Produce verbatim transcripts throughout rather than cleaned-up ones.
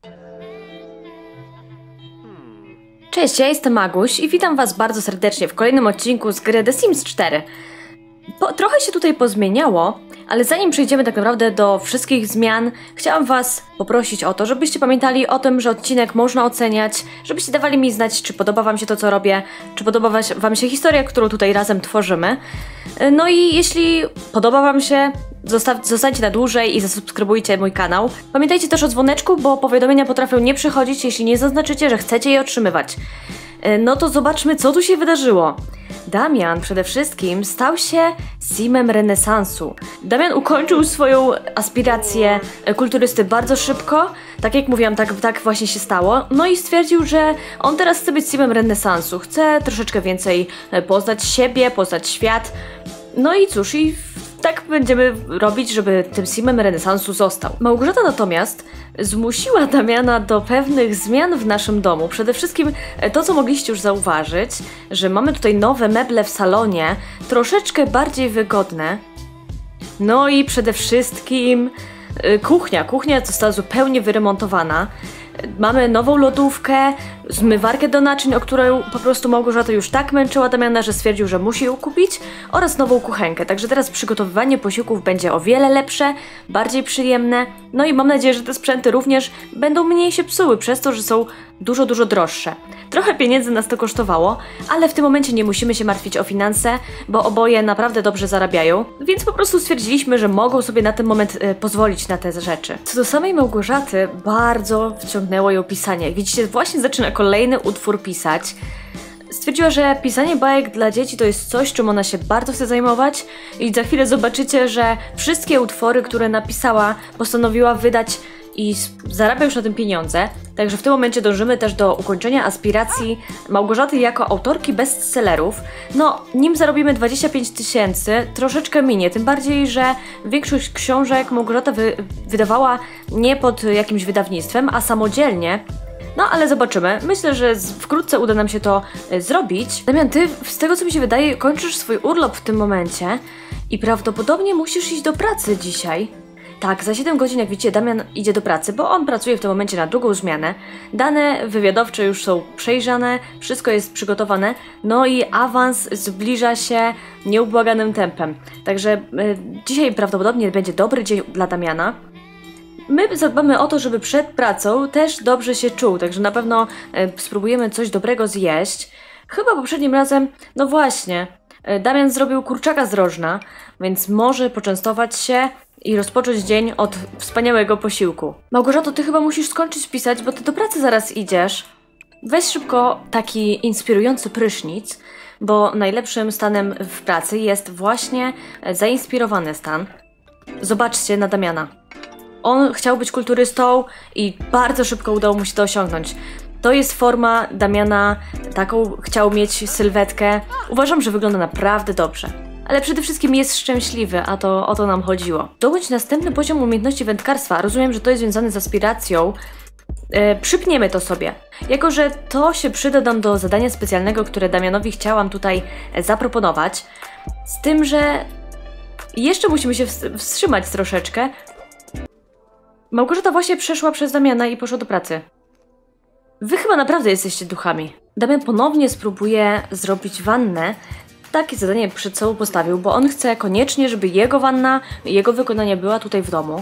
Cześć, ja jestem Maguś i witam was bardzo serdecznie w kolejnym odcinku z gry The Sims cztery. Po, trochę się tutaj pozmieniało, ale zanim przejdziemy tak naprawdę do wszystkich zmian, chciałam was poprosić o to, żebyście pamiętali o tym, że odcinek można oceniać, żebyście dawali mi znać, czy podoba wam się to, co robię, czy podoba wam się historia, którą tutaj razem tworzymy. No i jeśli podoba wam się, zostaw, zostańcie na dłużej i zasubskrybujcie mój kanał. Pamiętajcie też o dzwoneczku, bo powiadomienia potrafią nie przychodzić, jeśli nie zaznaczycie, że chcecie je otrzymywać. No to zobaczmy, co tu się wydarzyło. Damian przede wszystkim stał się Simem renesansu. Damian ukończył swoją aspirację kulturysty bardzo szybko, tak jak mówiłam, tak, tak właśnie się stało. No i stwierdził, że on teraz chce być Simem renesansu, chce troszeczkę więcej poznać siebie, poznać świat. No i cóż, i tak będziemy robić, żeby tym Simem renesansu został. Małgorzata natomiast zmusiła Damiana do pewnych zmian w naszym domu. Przede wszystkim to, co mogliście już zauważyć, że mamy tutaj nowe meble w salonie, troszeczkę bardziej wygodne. No i przede wszystkim kuchnia. Kuchnia została zupełnie wyremontowana. Mamy nową lodówkę, zmywarkę do naczyń, o którą po prostu Małgorzata już tak męczyła Damiana, że stwierdził, że musi ją kupić, oraz nową kuchenkę. Także teraz przygotowywanie posiłków będzie o wiele lepsze, bardziej przyjemne. No i mam nadzieję, że te sprzęty również będą mniej się psuły, przez to, że są dużo, dużo droższe. Trochę pieniędzy nas to kosztowało, ale w tym momencie nie musimy się martwić o finanse, bo oboje naprawdę dobrze zarabiają, więc po prostu stwierdziliśmy, że mogą sobie na ten moment y, pozwolić na te rzeczy. Co do samej Małgorzaty, bardzo wciągnęło ją pisanie. Widzicie, właśnie zaczyna kolejny utwór pisać. Stwierdziła, że pisanie bajek dla dzieci to jest coś, czym ona się bardzo chce zajmować i za chwilę zobaczycie, że wszystkie utwory, które napisała, postanowiła wydać i zarabia już na tym pieniądze. Także w tym momencie dążymy też do ukończenia aspiracji Małgorzaty jako autorki bestsellerów. No, nim zarobimy dwadzieścia pięć tysięcy, troszeczkę minie, tym bardziej, że większość książek Małgorzata wy wydawała nie pod jakimś wydawnictwem, a samodzielnie. No, ale zobaczymy. Myślę, że wkrótce uda nam się to y, zrobić. Damian, ty, z tego co mi się wydaje, kończysz swój urlop w tym momencie i prawdopodobnie musisz iść do pracy dzisiaj. Tak, za siedem godzin, jak widzicie, Damian idzie do pracy, bo on pracuje w tym momencie na drugą zmianę. Dane wywiadowcze już są przejrzane, wszystko jest przygotowane, no i awans zbliża się nieubłaganym tempem. Także y, dzisiaj prawdopodobnie będzie dobry dzień dla Damiana. My zadbamy o to, żeby przed pracą też dobrze się czuł, także na pewno y, spróbujemy coś dobrego zjeść. Chyba poprzednim razem, no właśnie, y, Damian zrobił kurczaka z rożna, więc może poczęstować się i rozpocząć dzień od wspaniałego posiłku. Małgorzato, ty chyba musisz skończyć pisać, bo ty do pracy zaraz idziesz. Weź szybko taki inspirujący prysznic, bo najlepszym stanem w pracy jest właśnie zainspirowany stan. Zobaczcie na Damiana. On chciał być kulturystą i bardzo szybko udało mu się to osiągnąć. To jest forma Damiana, taką chciał mieć sylwetkę. Uważam, że wygląda naprawdę dobrze. Ale przede wszystkim jest szczęśliwy, a to o to nam chodziło. Dołącz następny poziom umiejętności wędkarstwa. Rozumiem, że to jest związane z aspiracją. Yy, przypniemy to sobie. Jako że to się przyda nam do zadania specjalnego, które Damianowi chciałam tutaj zaproponować. Z tym, że jeszcze musimy się wstrzymać troszeczkę. Małgorzata właśnie przeszła przez Damiana i poszła do pracy. Wy chyba naprawdę jesteście duchami. Damian ponownie spróbuje zrobić wannę. Takie zadanie przed sobą postawił, bo on chce koniecznie, żeby jego wanna, jego wykonanie była tutaj w domu.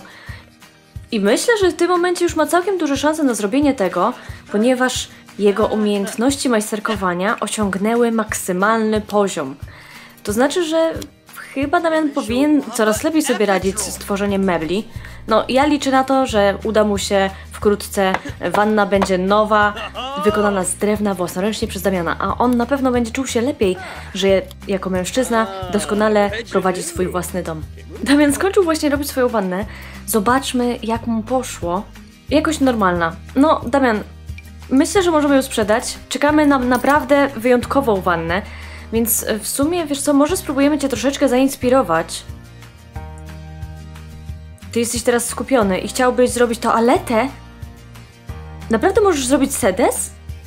I myślę, że w tym momencie już ma całkiem duże szanse na zrobienie tego, ponieważ jego umiejętności majsterkowania osiągnęły maksymalny poziom. To znaczy, że chyba Damian powinien coraz lepiej sobie radzić z tworzeniem mebli. No, ja liczę na to, że uda mu się wkrótce. Wanna będzie nowa, wykonana z drewna własnoręcznie przez Damiana, a on na pewno będzie czuł się lepiej, że jako mężczyzna doskonale prowadzi swój własny dom. Damian skończył właśnie robić swoją wannę. Zobaczmy, jak mu poszło. Jakoś normalna. No, Damian, myślę, że możemy ją sprzedać. Czekamy na naprawdę wyjątkową wannę, więc w sumie, wiesz co, może spróbujemy cię troszeczkę zainspirować. Ty jesteś teraz skupiony i chciałbyś zrobić toaletę? Naprawdę możesz zrobić sedes?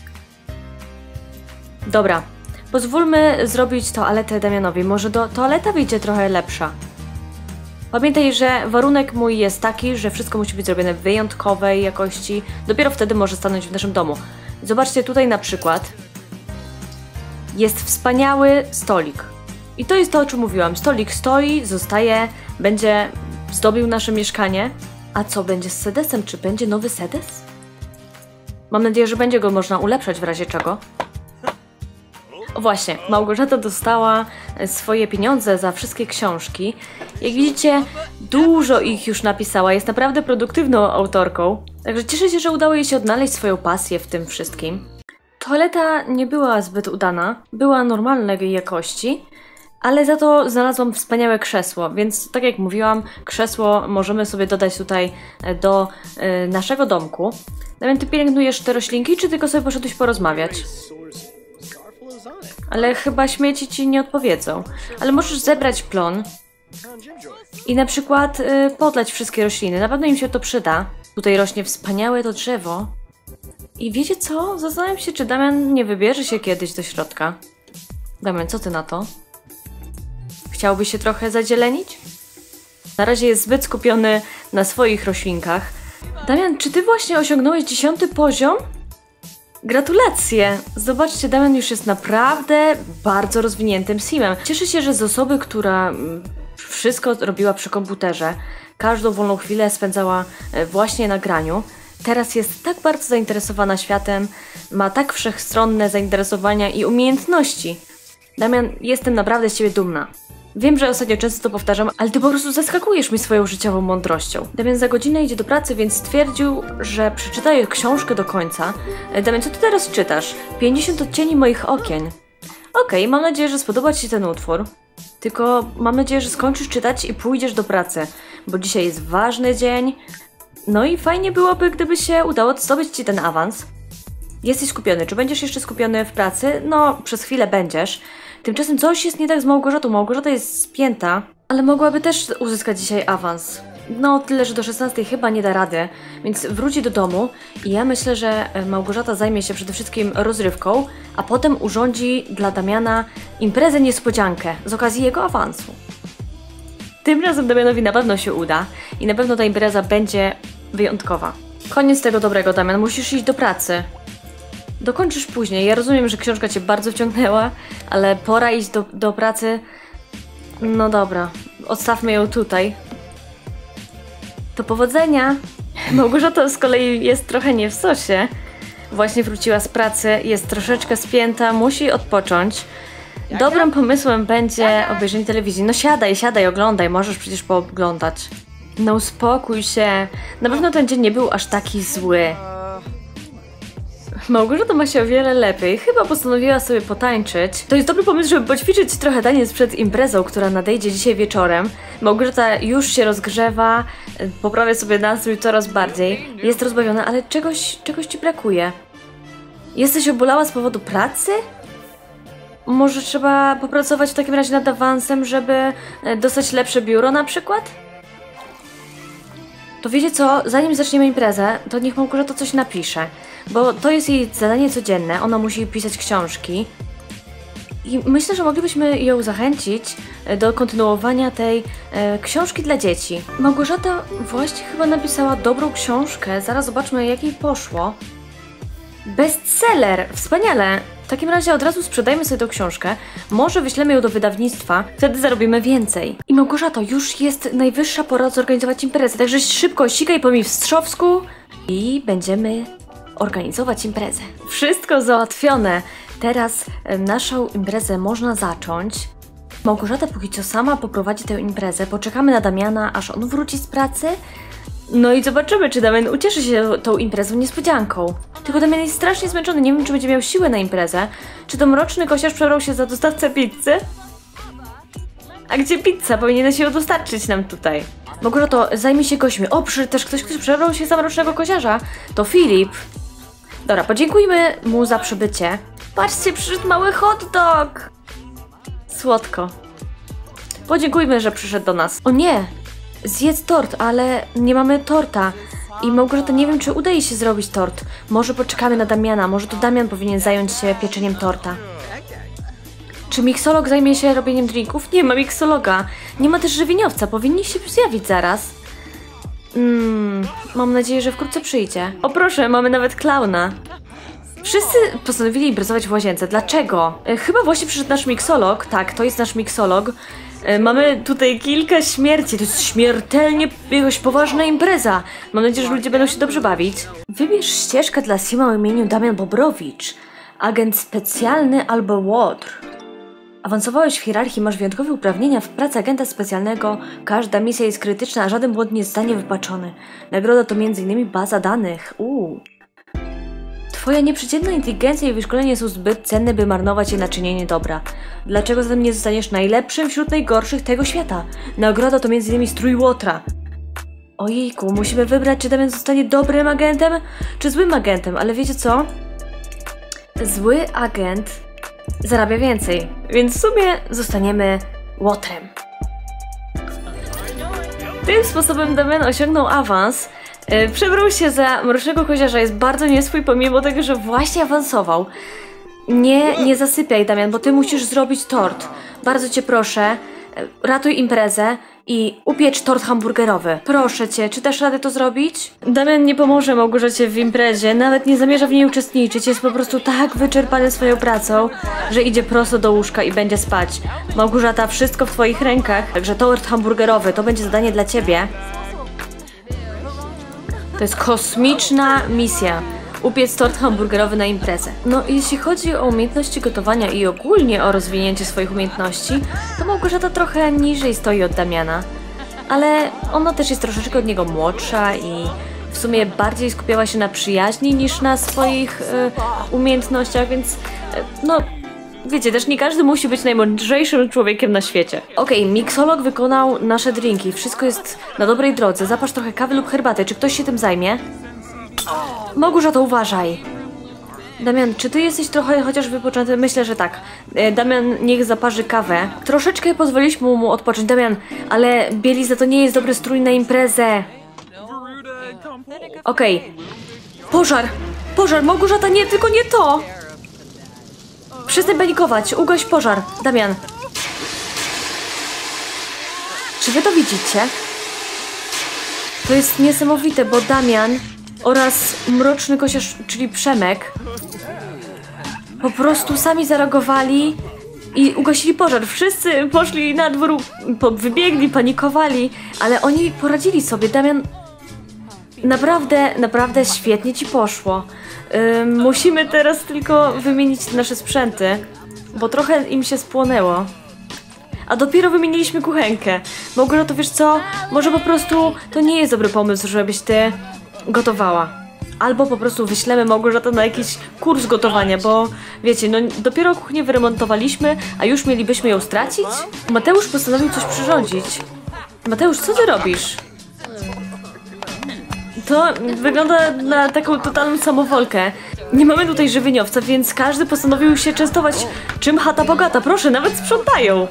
Dobra, pozwólmy zrobić toaletę Damianowi. Może do toaleta wyjdzie trochę lepsza. Pamiętaj, że warunek mój jest taki, że wszystko musi być zrobione w wyjątkowej jakości. Dopiero wtedy może stanąć w naszym domu. Zobaczcie tutaj na przykład. Jest wspaniały stolik. I to jest to, o czym mówiłam. Stolik stoi, zostaje, będzie zdobił nasze mieszkanie. A co będzie z sedesem? Czy będzie nowy sedes? Mam nadzieję, że będzie go można ulepszać w razie czego. O właśnie, Małgorzata dostała swoje pieniądze za wszystkie książki. Jak widzicie, dużo ich już napisała, jest naprawdę produktywną autorką. Także cieszę się, że udało jej się odnaleźć swoją pasję w tym wszystkim. Toaleta nie była zbyt udana, była normalnej jakości, ale za to znalazłam wspaniałe krzesło, więc tak jak mówiłam, krzesło możemy sobie dodać tutaj do y, naszego domku. Damian, ty pielęgnujesz te roślinki, czy tylko sobie poszedłeś porozmawiać? Ale chyba śmieci ci nie odpowiedzą. Ale możesz zebrać plon i na przykład y, podlać wszystkie rośliny. Na pewno im się to przyda. Tutaj rośnie wspaniałe to drzewo. I wiecie co? Zastanawiam się, czy Damian nie wybierze się kiedyś do środka. Damian, co ty na to? Chciałbyś się trochę zazielenić? Na razie jest zbyt skupiony na swoich roślinkach. Damian, czy ty właśnie osiągnąłeś dziesiąty poziom? Gratulacje! Zobaczcie, Damian już jest naprawdę bardzo rozwiniętym simem. Cieszę się, że z osoby, która wszystko robiła przy komputerze, każdą wolną chwilę spędzała właśnie na graniu, teraz jest tak bardzo zainteresowana światem, ma tak wszechstronne zainteresowania i umiejętności. Damian, jestem naprawdę z ciebie dumna. Wiem, że ostatnio często to powtarzam, ale ty po prostu zaskakujesz mi swoją życiową mądrością. Damian za godzinę idzie do pracy, więc stwierdził, że przeczytaje książkę do końca. Damian, co ty teraz czytasz? pięćdziesiąt odcieni moich okien. Okej, okay, mam nadzieję, że spodoba ci się ten utwór. Tylko mam nadzieję, że skończysz czytać i pójdziesz do pracy, bo dzisiaj jest ważny dzień. No i fajnie byłoby, gdyby się udało zdobyć ci ten awans. Jesteś skupiony. Czy będziesz jeszcze skupiony w pracy? No, przez chwilę będziesz. Tymczasem coś jest nie tak z Małgorzatą. Małgorzata jest spięta, ale mogłaby też uzyskać dzisiaj awans. No, tyle, że do szesnastej chyba nie da rady, więc wróci do domu i ja myślę, że Małgorzata zajmie się przede wszystkim rozrywką, a potem urządzi dla Damiana imprezę niespodziankę z okazji jego awansu. Tym razem Damianowi na pewno się uda i na pewno ta impreza będzie wyjątkowa. Koniec tego dobrego, Damian, musisz iść do pracy. Dokończysz później. Ja rozumiem, że książka cię bardzo wciągnęła, ale pora iść do, do pracy. No dobra, odstawmy ją tutaj. Do powodzenia! Małgorzata z kolei jest trochę nie w sosie. Właśnie wróciła z pracy, jest troszeczkę spięta, musi odpocząć. Dobrym pomysłem będzie obejrzenie telewizji. No siadaj, siadaj, oglądaj, możesz przecież pooglądać. No uspokój się. Na pewno ten dzień nie był aż taki zły. Małgorzata ma się o wiele lepiej. Chyba postanowiła sobie potańczyć. To jest dobry pomysł, żeby poćwiczyć trochę taniec przed imprezą, która nadejdzie dzisiaj wieczorem. Małgorzata już się rozgrzewa, poprawia sobie nastrój coraz bardziej. Jest rozbawiona, ale czegoś, czegoś ci brakuje. Jesteś obolała z powodu pracy? Może trzeba popracować w takim razie nad awansem, żeby dostać lepsze biuro na przykład? To wiecie co, zanim zaczniemy imprezę, to niech Małgorzata coś napisze. Bo to jest jej zadanie codzienne, ona musi pisać książki. I myślę, że moglibyśmy ją zachęcić do kontynuowania tej e, książki dla dzieci. Małgorzata właśnie chyba napisała dobrą książkę, zaraz zobaczmy jak jej poszło. Bestseller! Wspaniale! W takim razie od razu sprzedajmy sobie tę książkę, może wyślemy ją do wydawnictwa, wtedy zarobimy więcej. I Małgorzato, już jest najwyższa pora zorganizować imprezę, także szybko sikaj po mi w strzowsku i będziemy organizować imprezę. Wszystko załatwione. Teraz e, naszą imprezę można zacząć. Małgorzata póki co sama poprowadzi tę imprezę. Poczekamy na Damiana, aż on wróci z pracy. No i zobaczymy, czy Damian ucieszy się tą imprezą niespodzianką. Tylko Damian jest strasznie zmęczony. Nie wiem, czy będzie miał siłę na imprezę. Czy to mroczny kosiarz przebrał się za dostawcę pizzy? A gdzie pizza? Powinieneś się ją dostarczyć nam tutaj. Małgorzato, zajmij się gośćmi. O, przyszedł też ktoś, kto przebrał się za mrocznego kosiarza. To Filip. Dobra, podziękujmy mu za przybycie. Patrzcie, przyszedł mały hot dog! Słodko. Podziękujmy, że przyszedł do nas. O nie! Zjedz tort, ale nie mamy torta. I Małgorzata, nie wiem, czy uda jej się zrobić tort. Może poczekamy na Damiana, może to Damian powinien zająć się pieczeniem torta. Czy miksolog zajmie się robieniem drinków? Nie ma miksologa. Nie ma też żywieniowca. Powinni się zjawić zaraz. Hmm, mam nadzieję, że wkrótce przyjdzie. O proszę, mamy nawet klauna. Wszyscy postanowili imprezować w łazience. Dlaczego? E, chyba właśnie przyszedł nasz miksolog. Tak, to jest nasz miksolog. E, mamy tutaj kilka śmierci. To jest śmiertelnie jakaś poważna impreza. Mam nadzieję, że ludzie będą się dobrze bawić. Wybierz ścieżkę dla Sima o imieniu Damian Bobrowicz. Agent specjalny albo łotr. Awansowałeś w hierarchii, masz wyjątkowe uprawnienia w pracy agenta specjalnego. Każda misja jest krytyczna, a żaden błąd nie zostanie wypaczony. Nagroda to między innymi baza danych. Uuu. Twoja nieprzeciętna inteligencja i wyszkolenie są zbyt cenne, by marnować je na czynienie dobra. Dlaczego zatem nie zostaniesz najlepszym wśród najgorszych tego świata? Nagroda to między innymi strój łotra. Ojejku, musimy wybrać, czy Damian zostanie dobrym agentem, czy złym agentem, ale wiecie co? Zły agent zarabia więcej, więc w sumie zostaniemy łotrem. Tym sposobem Damian osiągnął awans. Yy, przebrał się za mrocznego koziarza, jest bardzo nieswój pomimo tego, że właśnie awansował. Nie, nie zasypiaj, Damian, bo ty musisz zrobić tort. Bardzo cię proszę, yy, ratuj imprezę i upiecz tort hamburgerowy. Proszę cię, czy dasz radę to zrobić? Damian nie pomoże Małgorzacie w imprezie, nawet nie zamierza w niej uczestniczyć. Jest po prostu tak wyczerpany swoją pracą, że idzie prosto do łóżka i będzie spać. Małgorzata, wszystko w twoich rękach, także tort hamburgerowy to będzie zadanie dla ciebie. To jest kosmiczna misja. Upiec tort hamburgerowy na imprezę. No, jeśli chodzi o umiejętności gotowania i ogólnie o rozwinięcie swoich umiejętności, to Małgorzata trochę niżej stoi od Damiana. Ale ona też jest troszeczkę od niego młodsza i w sumie bardziej skupiała się na przyjaźni niż na swoich e, umiejętnościach, więc e, no... Wiecie, też nie każdy musi być najmądrzejszym człowiekiem na świecie. Okej, okay, miksolog wykonał nasze drinki. Wszystko jest na dobrej drodze. Zapasz trochę kawy lub herbaty. Czy ktoś się tym zajmie? Małgorzato, uważaj. Damian, czy ty jesteś trochę chociaż wypoczęty? Myślę, że tak. Damian niech zaparzy kawę. Troszeczkę pozwoliliśmy mu odpocząć. Damian, ale bieliza to nie jest dobry strój na imprezę. Okej. Okay. Pożar! Pożar! Małgorzata, nie, tylko nie to! Przestań panikować, ugaś pożar. Damian. Czy wy to widzicie? To jest niesamowite, bo Damian oraz mroczny kosiarz, czyli Przemek, po prostu sami zareagowali i ugasili pożar. Wszyscy poszli na dwór, wybiegli, panikowali, ale oni poradzili sobie. Damian, naprawdę, naprawdę świetnie ci poszło. Yy, musimy teraz tylko wymienić nasze sprzęty, bo trochę im się spłonęło. A dopiero wymieniliśmy kuchenkę. Małgorzato, wiesz co? Może po prostu to nie jest dobry pomysł, żebyś ty gotowała. Albo po prostu wyślemy Małgorzatę na jakiś kurs gotowania, bo wiecie, no dopiero kuchnię wyremontowaliśmy, a już mielibyśmy ją stracić? Mateusz postanowił coś przyrządzić. Mateusz, co ty robisz? To wygląda na taką totalną samowolkę. Nie mamy tutaj żywieniowca, więc każdy postanowił się częstować czym chata bogata. Proszę, nawet sprzątają.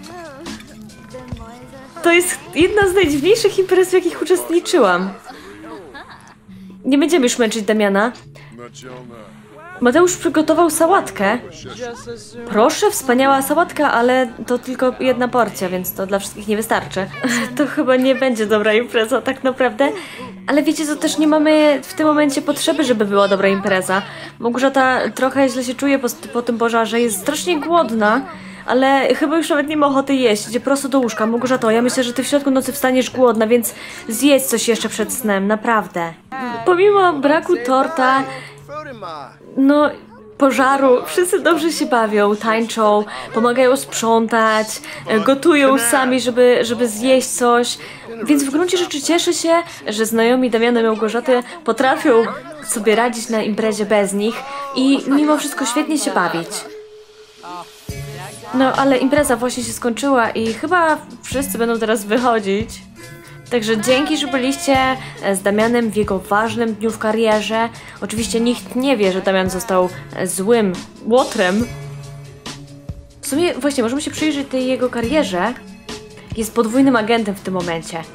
To jest jedna z najdziwniejszych imprez, w jakich uczestniczyłam. Nie będziemy już męczyć Damiana. Mateusz przygotował sałatkę. Proszę, wspaniała sałatka, ale to tylko jedna porcja, więc to dla wszystkich nie wystarczy. To chyba nie będzie dobra impreza tak naprawdę. Ale wiecie co, też nie mamy w tym momencie potrzeby, żeby była dobra impreza. Małgorzata trochę źle się czuje po, po tym pożarze, jest strasznie głodna, ale chyba już nawet nie ma ochoty jeść, idzie prosto do łóżka. Małgorzato, ja myślę, że ty w środku nocy wstaniesz głodna, więc zjedz coś jeszcze przed snem, naprawdę. Pomimo braku torta, no, pożaru, wszyscy dobrze się bawią, tańczą, pomagają sprzątać, gotują sami, żeby, żeby zjeść coś. Więc w gruncie rzeczy cieszę się, że znajomi Damiana i Małgorzaty potrafią sobie radzić na imprezie bez nich i mimo wszystko świetnie się bawić. No, ale impreza właśnie się skończyła i chyba wszyscy będą teraz wychodzić. Także dzięki, że byliście z Damianem w jego ważnym dniu w karierze. Oczywiście nikt nie wie, że Damian został złym łotrem. W sumie właśnie możemy się przyjrzeć tej jego karierze. Jest podwójnym agentem w tym momencie.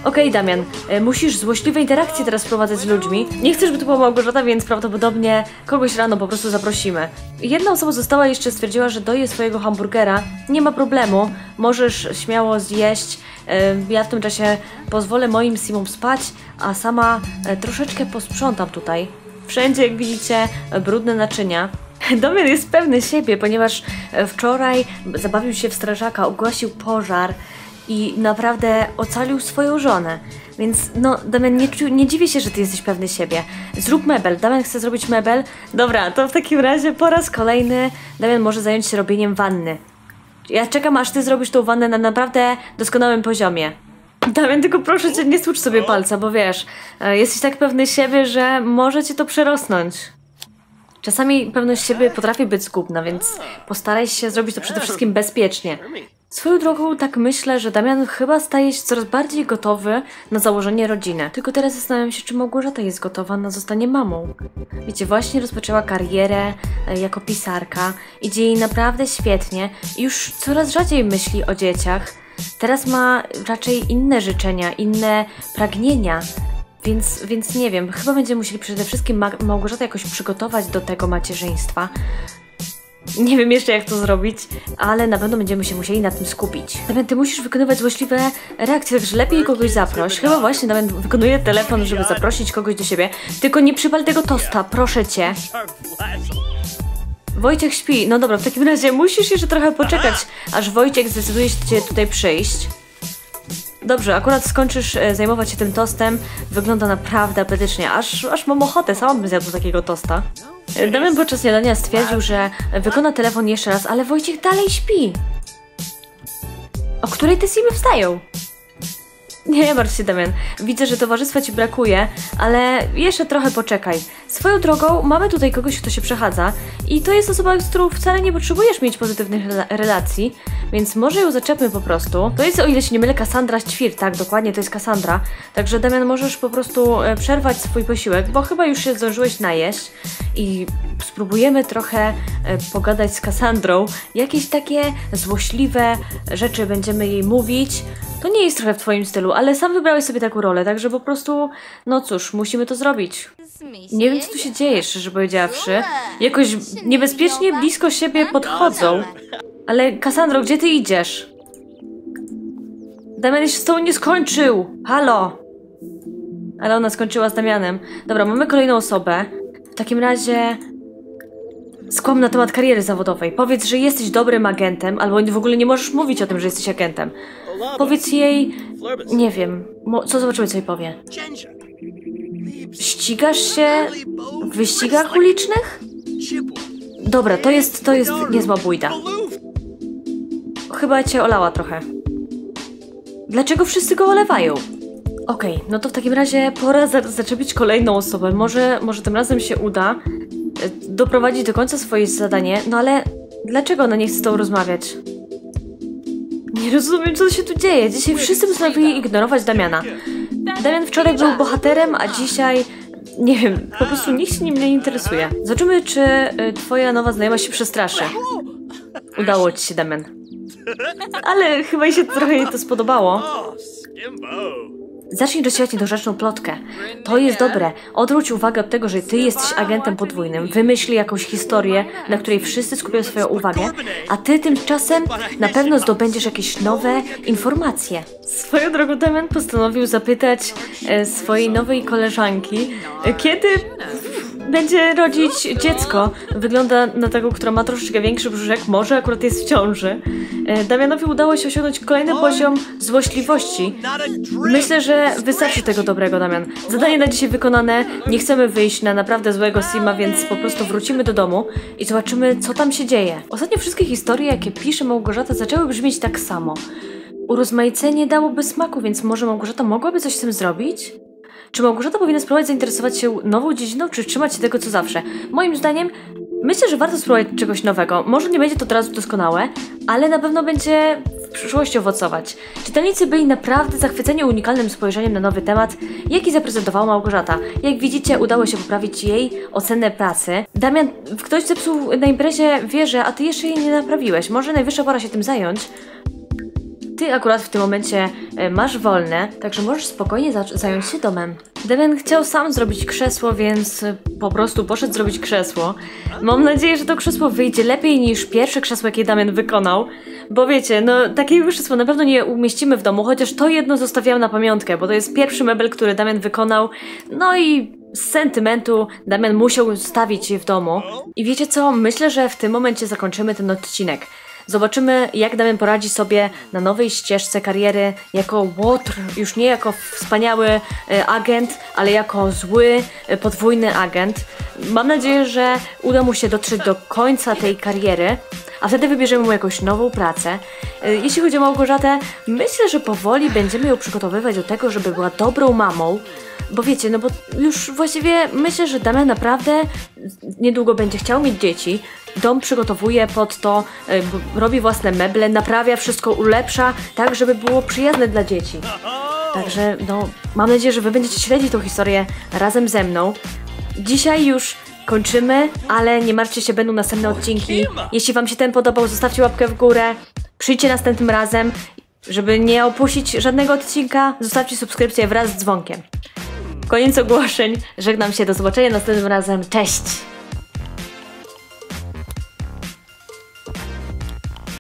Okej, Damian, e, musisz złośliwe interakcje teraz wprowadzać z ludźmi. Nie chcesz, żeby to była Małgorzata, więc prawdopodobnie kogoś rano po prostu zaprosimy. Jedna osoba została jeszcze stwierdziła, że doje swojego hamburgera. Nie ma problemu, możesz śmiało zjeść. E, ja w tym czasie pozwolę moim simom spać, a sama e, troszeczkę posprzątam tutaj. Wszędzie, jak widzicie, brudne naczynia. Damian jest pewny siebie, ponieważ wczoraj zabawił się w strażaka, ogłosił pożar i naprawdę ocalił swoją żonę. Więc no, Damian, nie, nie dziwię się, że ty jesteś pewny siebie. Zrób mebel. Damian chce zrobić mebel. Dobra, to w takim razie po raz kolejny Damian może zająć się robieniem wanny. Ja czekam, aż ty zrobisz tą wannę na naprawdę doskonałym poziomie. Damian, tylko proszę cię, nie stłucz sobie palca, bo wiesz, jesteś tak pewny siebie, że może cię to przerosnąć. Czasami pewność siebie potrafi być zgubna, więc postaraj się zrobić to przede wszystkim bezpiecznie. Swoją drogą tak myślę, że Damian chyba staje się coraz bardziej gotowy na założenie rodziny. Tylko teraz zastanawiam się, czy Małgorzata jest gotowa na zostanie mamą. Wiecie, właśnie rozpoczęła karierę e, jako pisarka, idzie jej naprawdę świetnie i już coraz rzadziej myśli o dzieciach. Teraz ma raczej inne życzenia, inne pragnienia. Więc, więc nie wiem, chyba będziemy musieli przede wszystkim Ma Małgorzatę jakoś przygotować do tego macierzyństwa. Nie wiem jeszcze, jak to zrobić, ale na pewno będziemy się musieli nad tym skupić. Damian, ty musisz wykonywać złośliwe reakcje, także lepiej kogoś zaproś. Chyba właśnie Damian wykonuje telefon, żeby zaprosić kogoś do siebie. Tylko nie przypal tego tosta, proszę cię. Wojciech śpi. No dobra, w takim razie musisz jeszcze trochę poczekać, aż Wojciech zdecyduje się tutaj przyjść. Dobrze, akurat skończysz e, zajmować się tym tostem. Wygląda naprawdę apetycznie, aż, aż mam ochotę, sama bym zjadł takiego tosta. E, Damian podczas śniadania stwierdził, że wykona telefon jeszcze raz, ale Wojciech dalej śpi. O której te simy wstają? Nie martw się, Damian. Widzę, że towarzystwa ci brakuje, ale jeszcze trochę poczekaj. Swoją drogą mamy tutaj kogoś, kto się przechadza i to jest osoba, z którą wcale nie potrzebujesz mieć pozytywnych rela relacji, więc może ją zaczepmy po prostu. To jest, o ile się nie mylę, Kassandra Ćwir, tak, dokładnie, to jest Kassandra. Także, Damian, możesz po prostu e, przerwać swój posiłek, bo chyba już się zdążyłeś najeść i spróbujemy trochę e, pogadać z Kassandrą. Jakieś takie złośliwe rzeczy będziemy jej mówić. To nie jest trochę w twoim stylu, ale sam wybrałeś sobie taką rolę, także po prostu, no cóż, musimy to zrobić. Nie wiem, co tu się dzieje, szczerze powiedziawszy. Jakoś niebezpiecznie blisko siebie podchodzą. Ale Kassandro, gdzie ty idziesz? Damian się z tobą nie skończył! Halo! Ale ona skończyła z Damianem. Dobra, mamy kolejną osobę. W takim razie... skłam na temat kariery zawodowej. Powiedz, że jesteś dobrym agentem, albo w ogóle nie możesz mówić o tym, że jesteś agentem. Powiedz jej... nie wiem. Co zobaczymy, co jej powie. Ścigasz się w wyścigach ulicznych? Dobra, to jest, to jest niezła bójda. Chyba cię olała trochę. Dlaczego wszyscy go olewają? Okej, okay, no to w takim razie pora za zaczepić kolejną osobę. Może, może tym razem się uda doprowadzić do końca swoje zadanie, no ale dlaczego ona nie chce z tobą rozmawiać? Nie rozumiem, co się tu dzieje. Dzisiaj wszyscy postanowili ignorować Damiana. Damian wczoraj był bohaterem, a dzisiaj... nie wiem, po prostu nikt się nim nie interesuje. Zobaczymy, czy y, twoja nowa znajoma się przestraszy. Udało ci się, Damian. Ale chyba jej się trochę jej to spodobało. Zacznij rozsiewać niedorzeczną plotkę. To jest dobre. Odwróć uwagę od tego, że ty jesteś agentem podwójnym. Wymyśl jakąś historię, na której wszyscy skupią swoją uwagę, a ty tymczasem na pewno zdobędziesz jakieś nowe informacje. Swoją drogą Damian postanowił zapytać e, swojej nowej koleżanki, e, kiedy będzie rodzić dziecko. Wygląda na taką, która ma troszeczkę większy brzuszek, może akurat jest w ciąży. E, Damianowi udało się osiągnąć kolejny poziom złośliwości. Myślę, że wystarczy tego dobrego, Damian. Zadanie na dzisiaj wykonane, nie chcemy wyjść na naprawdę złego sima, więc po prostu wrócimy do domu i zobaczymy, co tam się dzieje. Ostatnio wszystkie historie, jakie pisze Małgorzata, zaczęły brzmieć tak samo. Urozmaicenie dałoby smaku, więc może Małgorzata mogłaby coś z tym zrobić? Czy Małgorzata powinna spróbować zainteresować się nową dziedziną, czy trzymać się tego, co zawsze? Moim zdaniem, myślę, że warto spróbować czegoś nowego. Może nie będzie to od razu doskonałe, ale na pewno będzie w przyszłości owocować. Czytelnicy byli naprawdę zachwyceni unikalnym spojrzeniem na nowy temat, jaki zaprezentowała Małgorzata. Jak widzicie, udało się poprawić jej ocenę pracy. Damian, ktoś zepsuł na imprezie wieżę, a ty jeszcze jej nie naprawiłeś. Może najwyższa pora się tym zająć. ty akurat w tym momencie e, masz wolne, także możesz spokojnie za zająć się domem. Damian chciał sam zrobić krzesło, więc e, po prostu poszedł zrobić krzesło. Mam nadzieję, że to krzesło wyjdzie lepiej niż pierwsze krzesło, jakie Damian wykonał. Bo wiecie, no takiego krzesła na pewno nie umieścimy w domu, chociaż to jedno zostawiam na pamiątkę, bo to jest pierwszy mebel, który Damian wykonał. No i z sentymentu Damian musiał stawić je w domu. I wiecie co? Myślę, że w tym momencie zakończymy ten odcinek. Zobaczymy, jak Damian poradzi sobie na nowej ścieżce kariery jako łotr, już nie jako wspaniały e, agent, ale jako zły, e, podwójny agent. Mam nadzieję, że uda mu się dotrzeć do końca tej kariery, a wtedy wybierzemy mu jakąś nową pracę. E, jeśli chodzi o Małgorzatę, myślę, że powoli będziemy ją przygotowywać do tego, żeby była dobrą mamą. Bo wiecie, no bo już właściwie myślę, że Damian naprawdę niedługo będzie chciał mieć dzieci. Dom przygotowuje pod to, y, robi własne meble, naprawia wszystko, ulepsza, tak żeby było przyjazne dla dzieci. Także no, mam nadzieję, że wy będziecie śledzić tą historię razem ze mną. Dzisiaj już kończymy, ale nie martwcie się, będą następne odcinki. Jeśli wam się ten podobał, zostawcie łapkę w górę. Przyjdźcie następnym razem, żeby nie opuścić żadnego odcinka. Zostawcie subskrypcję wraz z dzwonkiem. Koniec ogłoszeń. Żegnam się. Do zobaczenia następnym razem. Cześć!